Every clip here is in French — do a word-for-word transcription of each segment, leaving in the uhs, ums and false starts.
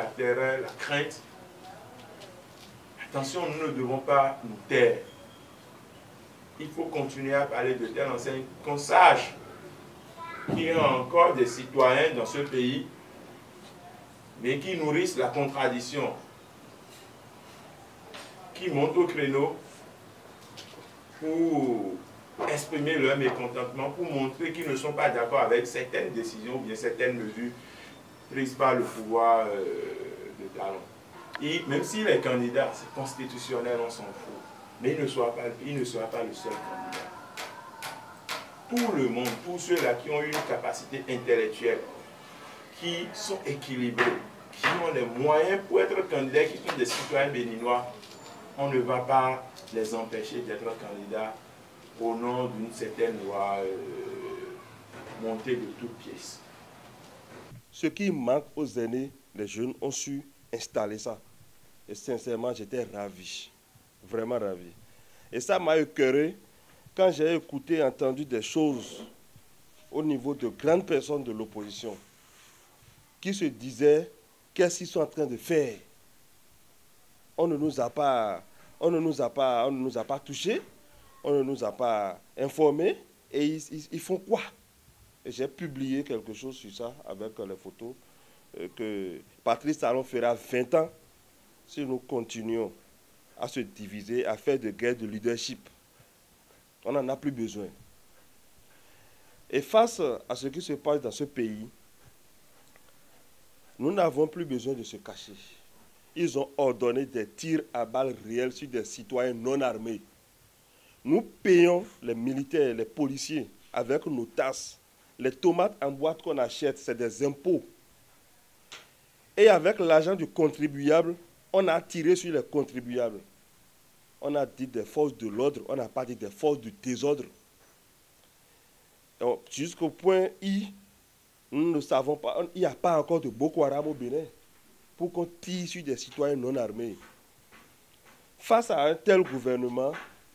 terreur, la crainte. Attention, nous ne devons pas nous taire. Il faut continuer à parler de telle enseigne, qu'on sache qu'il y a encore des citoyens dans ce pays, mais qui nourrissent la contradiction, qui montent au créneau pour exprimer leur mécontentement, pour montrer qu'ils ne sont pas d'accord avec certaines décisions ou bien certaines mesures prises par le pouvoir euh, de Talon. Et même s'il est candidat, c'est constitutionnel, on s'en fout. Mais il ne sera pas, il ne sera pas le seul candidat. Tout le monde, tous ceux-là qui ont une capacité intellectuelle, qui sont équilibrés, qui ont les moyens pour être candidats, qui sont des citoyens béninois, on ne va pas les empêcher d'être candidats au nom d'une certaine loi euh, montée de toutes pièces. Ce qui manque aux aînés, les jeunes ont su installer ça. Et sincèrement, j'étais ravi. Vraiment ravi. Et ça m'a écœuré quand j'ai écouté et entendu des choses au niveau de grandes personnes de l'opposition qui se disaient qu'est-ce qu'ils sont en train de faire. On ne nous a pas, on ne nous a pas, on ne nous a pas touchés, on ne nous a pas informés et ils, ils, ils font quoi? Et j'ai publié quelque chose sur ça avec les photos euh, que Patrice Talon fera vingt ans si nous continuons à se diviser, à faire de guerre de leadership. On n'en a plus besoin. Et face à ce qui se passe dans ce pays, nous n'avons plus besoin de se cacher. Ils ont ordonné des tirs à balles réelles sur des citoyens non armés. Nous payons les militaires, les policiers avec nos tasses. Les tomates en boîte qu'on achète, c'est des impôts. Et avec l'argent du contribuable, on a tiré sur les contribuables. On a dit des forces de l'ordre, on n'a pas dit des forces du désordre. Jusqu'au point I, nous ne savons pas, il n'y a pas encore de Boko Haram au Bénin pour qu'on tire sur des citoyens non armés. Face à un tel gouvernement,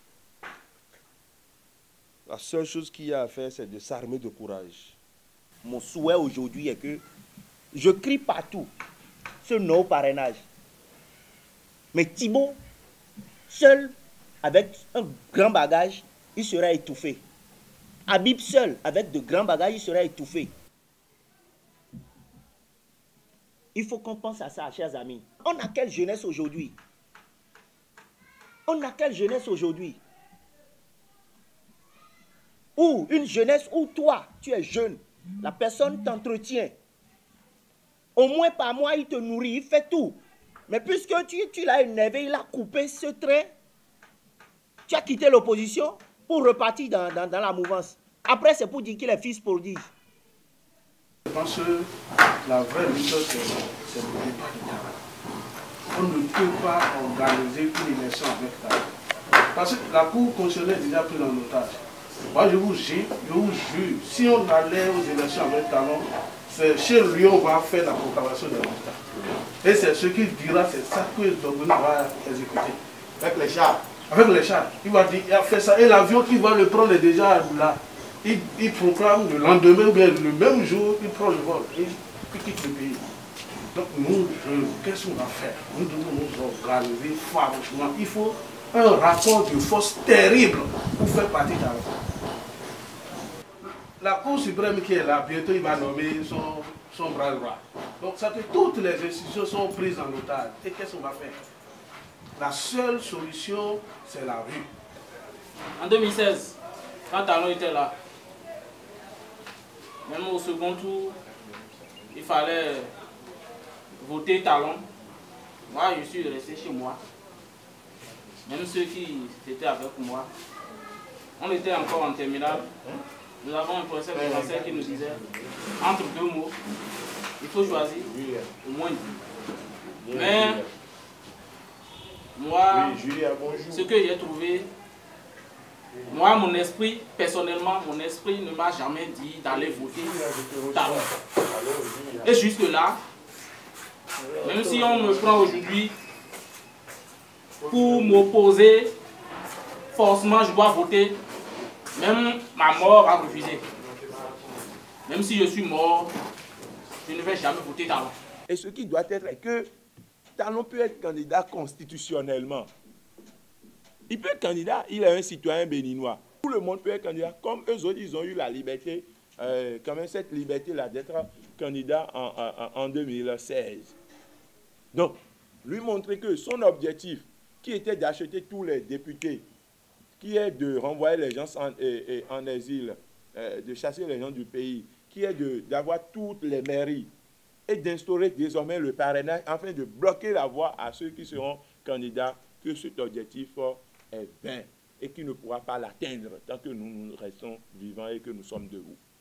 la seule chose qu'il y a à faire, c'est de s'armer de courage. Mon souhait aujourd'hui est que je crie partout ce non-parrainage. Mais Thibault, seul, avec un grand bagage, il sera étouffé. Habib seul, avec de grands bagages, il sera étouffé. Il faut qu'on pense à ça, chers amis. On a quelle jeunesse aujourd'hui? On a quelle jeunesse aujourd'hui? Ou une jeunesse où toi, tu es jeune, la personne t'entretient. Au moins par mois, il te nourrit, il fait tout. Mais puisque tu, tu l'as énervé, il a coupé ce train, tu as quitté l'opposition pour repartir dans, dans, dans la mouvance. Après, c'est pour dire qu'il est fils prodige. Je pense que la vraie lutte, c'est le débat de Talon. On ne peut pas organiser une élection avec Talon. Parce que la Cour constitutionnelle est déjà prise en otage. Moi, je vous jure, je vous jure, si on allait aux élections avec Talon, c'est chez lui on va faire la proclamation des résultats. Et c'est ce qu'il dira, c'est ça que Dogouni va exécuter. Avec les chars. Avec les chars. Il va dire, il a fait ça. Et l'avion qui va le prendre est déjà là. Il, il proclame le lendemain ou bien le même jour, il prend le vol. Et il quitte le pays. Donc nous, qu'est-ce qu'on va faire? Nous devons nous organiser farouchement. Il faut un rapport de force terrible pour faire partie d'Alpha. La Cour suprême qui est là, bientôt il va nommer son, son bras droit. Donc ça que toutes les institutions sont prises en otage. Et qu'est-ce qu'on va faire? La seule solution, c'est la rue. En deux mille seize, quand Talon était là, même au second tour, il fallait voter Talon. Moi, je suis resté chez moi. Même ceux qui étaient avec moi, on était encore en terminale. Nous avons un professeur de français qui nous disait, entre deux mots, il faut choisir au moins deux. Mais moi, ce que j'ai trouvé, moi, mon esprit, personnellement, mon esprit ne m'a jamais dit d'aller voter Talon. Et jusque-là, même si on me prend aujourd'hui pour m'opposer, forcément je dois voter, même ma mort a refusé. Même si je suis mort, je ne vais jamais voter Talon. Et ce qui doit être est que Talon peut être candidat constitutionnellement. Il peut être candidat, il est un citoyen béninois. Tout le monde peut être candidat, comme eux autres, ils ont eu la liberté, euh, quand même cette liberté-là d'être candidat en, en, en deux mille seize. Donc, lui montrer que son objectif, qui était d'acheter tous les députés, qui est de renvoyer les gens en, et, et en exil, euh, de chasser les gens du pays, qui est d'avoir toutes les mairies et d'instaurer désormais le parrainage afin de bloquer la voie à ceux qui seront candidats, que cet objectif est vain et qui ne pourra pas l'atteindre tant que nous, nous restons vivants et que nous sommes debout.